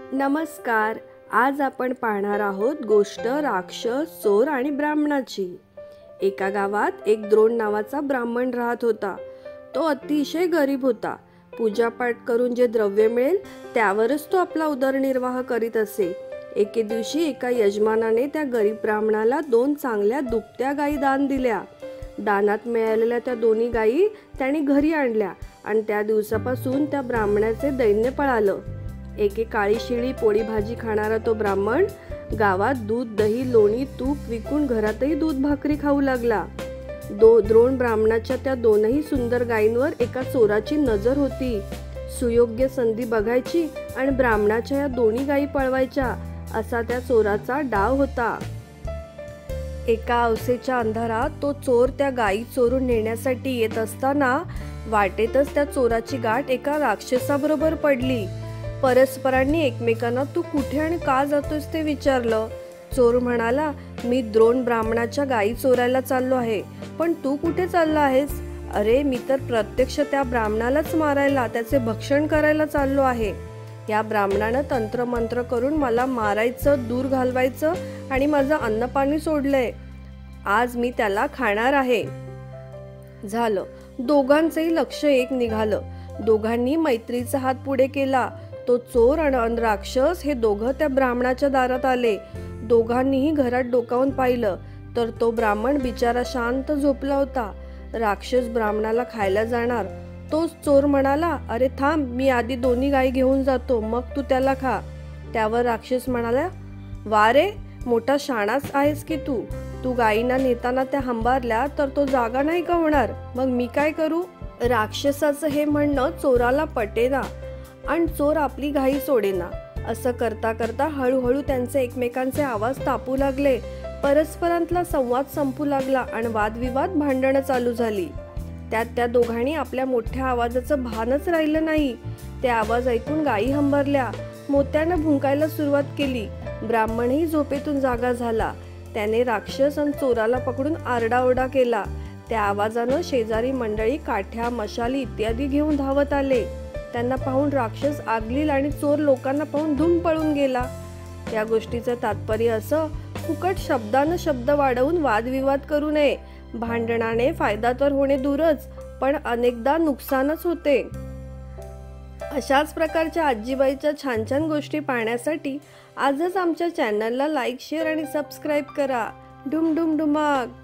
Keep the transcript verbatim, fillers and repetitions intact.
नमस्कार. आज आपण पाहणार आहोत गोष्ट राक्षस, चोर आणि ब्राह्मणाची. एका गावात एक द्रोण नावाचा ब्राह्मण राहत होता. तो अतिशय गरीब होता. पूजापाठ करून जे द्रव्य मिळेल त्यावरच तो आपला उदरनिर्वाह करीत असे. एके दिवशी एका यजमानाने त्या गरीब ब्राह्मणाला दोन चांगल्या दुभत्या गायी दान दिल्या. दानात मिळालेल्या त्या दोन्ही गायी त्याने घरी आणल्या आणि त्या दिवसापासून त्या ब्राह्मणाचे दैन्य पळालं. एके काळी शिळी पोळी भाजी खाणारा तो ब्राह्मण गावात दूध, दही, लोणी, तूप विकून घरातही दूध भाकरी खाऊ लागला. दो द्रोण ब्राह्मणाच्या त्या दोनही सुंदर गायींवर एका चोराची नजर होती. सुयोग्य संधी बघायची आणि ब्राह्मणाच्या या दोन्ही गायी पळवायच्या असा त्या चोराचा डाव होता. एका अवसेच्या अंधारात तो चोर त्या गायी चोरून नेण्यासाठी येत असताना वाटेतच त्या चोराची गाठ एका राक्षसाबरोबर पडली. परस्परांनी एकमेकांना तू कुठे आणि का जातोस ते विचारलं. चोर म्हणाला, मी द्रोण ब्राह्मणाच्या गायी चोरायला चाललो आहे, पण तू कुठे चालला आहेस? अरे, मी तर प्रत्यक्ष त्या ब्राह्मणालाच मारायला, त्याचे भक्षण करायला चाललो आहे. या ब्राह्मणानं तंत्रमंत्र करून मला मारायचं, दूर घालवायचं आणि माझं अन्नपाणी सोडलंय. आज मी त्याला खाणार आहे. झालं. दोघांचंही लक्ष एक निघालं. दोघांनी मैत्रीचा हात पुढे केला. तो चोर आणि राक्षस हे दोघं त्या ब्राह्मणाच्या दारात आले. दोघांनीही घरात डोकावून पाहिलं तर तो ब्राह्मण बिचारा शांत झोपला होता. राक्षस ब्राह्मणाला खायला जाणार. तोच चोर म्हणाला, अरे थांब, मी आधी दोन्ही गायी घेऊन जातो, मग तू त्याला खा. त्यावर राक्षस म्हणाला, वा रे, मोठा शाणाच आहेस की तू. तू गायींना नेताना त्या हंबारल्या तर तो जागा नाही का होणार, मग मी काय करू? राक्षसाचं हे म्हणणं चोराला पटेना आणि चोर आपली घाई सोडेना. असं करता करता हळूहळू त्यांचे एकमेकांचे आवाज तापू लागले. परस्परांतला संवाद संपू लागला आणि वादविवाद, भांडणं चालू झाली. त्यात त्या दोघांनी आपल्या मोठ्या आवाजाचं भानच राहिलं नाही. ते आवाज ऐकून गायी हंबरल्या, मोत्यानं भुंकायला सुरुवात केली. ब्राह्मणही झोपेतून जागा झाला. त्याने राक्षस आणि चोराला पकडून आरडाओरडा केला. त्या आवाजानं शेजारी मंडळी काठ्या, मशाली इत्यादी घेऊन धावत आले. त्यांना पाहून राक्षस आगलील आणि चोर लोकांना पाहून धूम पळून गेला. या गोष्टीचं तात्पर्य असं, फुकट शब्दानं शब्द वाढवून वादविवाद करू नये. भांडणाने फायदा तर होणे दूरच, पण अनेकदा नुकसानच होते. अशाच प्रकारच्या आजीबाईच्या छान छान गोष्टी पाहण्यासाठी आजच आमच्या चॅनलला लाईक, शेअर आणि सबस्क्राईब करा. डुम डुम डुमाक.